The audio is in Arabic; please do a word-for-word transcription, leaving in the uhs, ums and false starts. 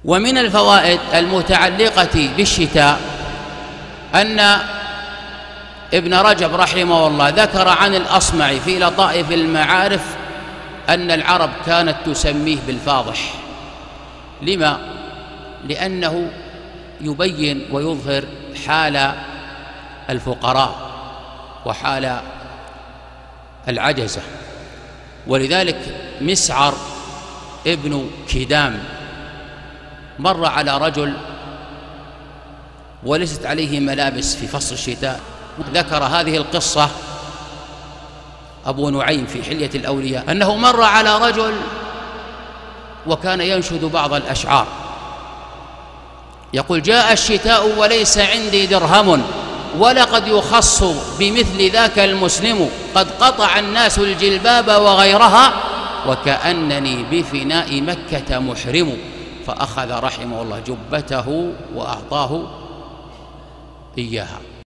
ومن الفوائد المتعلقة بالشتاء أن ابن رجب رحمه الله ذكر عن الأصمعي في لطائف المعارف أن العرب كانت تسميه بالفاضح. لما؟ لأنه يبين ويظهر حال الفقراء وحال العجزة. ولذلك مسعر ابن كدام مر على رجل وليست عليه ملابس في فصل الشتاء، ذكر هذه القصة أبو نعيم في حلية الأولياء أنه مر على رجل وكان ينشد بعض الأشعار يقول: جاء الشتاء وليس عندي درهم ولقد يخص بمثل ذاك المسلم، قد قطع الناس الجلباب وغيرها وكأنني بفناء مكة محرم. فأخذ رحمه الله جبته وأعطاه إياها.